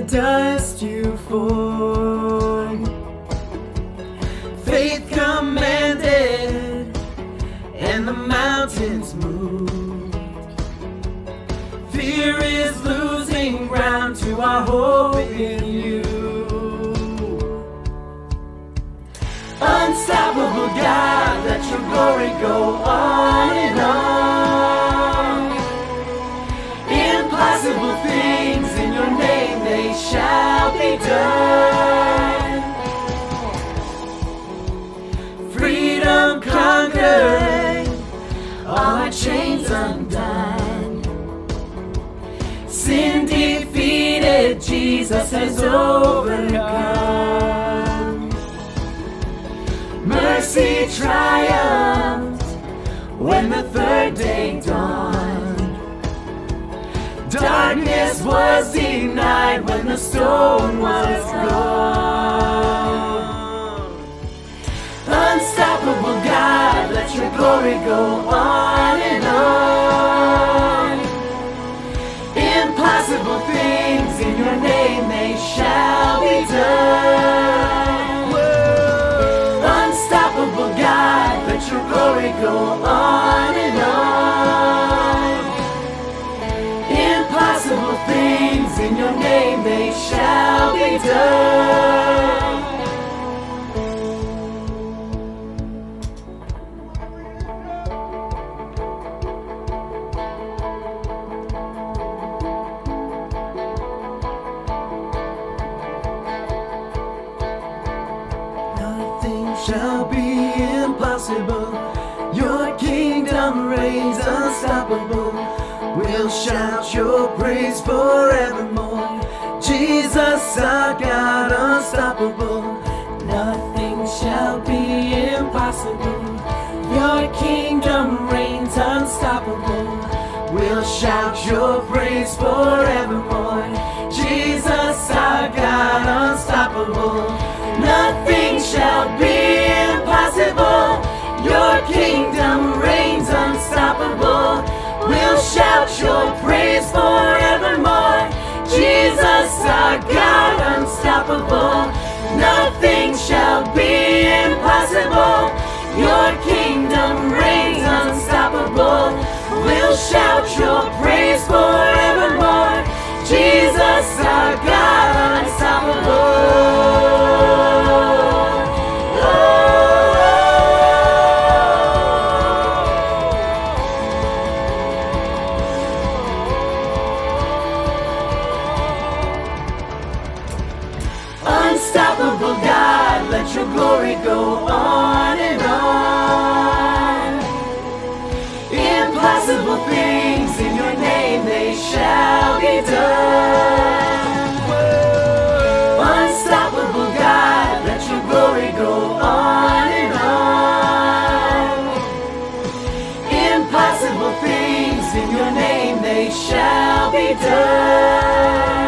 dust you formed. Faith commanded, and the mountains moved. Fear is losing ground to our hope in you. Unstoppable God, let your glory go on and on. Impossible things in your name, they shall be done. Freedom conquered, all our chains undone. Sin defeated, Jesus has overcome. Mercy triumphed when the third day dawned. Darkness was denied when the stone was gone. Unstoppable God, let your glory go on and on. Impossible things in your name, they shall be done. Unstoppable God, let your glory go on and on. Impossible things in your name, they shall be done. Nothing shall be impossible. Your kingdom reigns unstoppable. We'll shout your praise forevermore. Jesus, our God, unstoppable. Nothing shall be impossible. Your kingdom reigns unstoppable. We'll shout your praise forevermore. Jesus, our God, unstoppable. Nothing shall be impossible. Your kingdom reigns unstoppable. We'll shout your praise forevermore. Jesus, our God, unstoppable. Nothing shall be impossible. Your kingdom reigns unstoppable. We'll shout your praise forevermore. Jesus, our God, unstoppable. Unstoppable God, let your glory go on and on. Impossible things in your name, they shall be done. Unstoppable God, let your glory go on and on. Impossible things in your name, they shall be done.